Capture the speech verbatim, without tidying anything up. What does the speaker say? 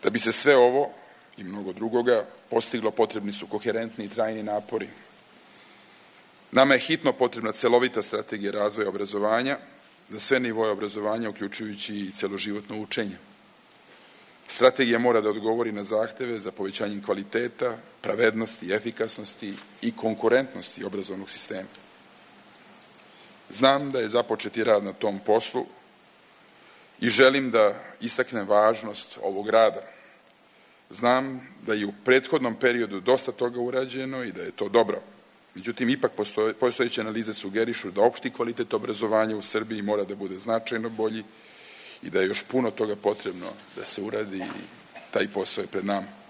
Da bi se sve ovo i mnogo drugoga postiglo, potrebni su koherentni i trajni napori. Nama je hitno potrebna celovita strategija razvoja obrazovanja za sve nivoje obrazovanja, uključujući i celoživotno učenje. Strategija mora da odgovori na zahteve za povećanjem kvaliteta, pravednosti, efikasnosti i konkurentnosti obrazovnog sistema. Znam da je započeti rad na tom poslu i želim da istaknem važnost ovog rada. Znam da je u prethodnom periodu dosta toga urađeno i da je to dobro. Međutim, ipak postojeće analize sugerišu da opšti kvalitet obrazovanja u Srbiji mora da bude značajno bolji i da je još puno toga potrebno da se uradi i taj posao je pred nama.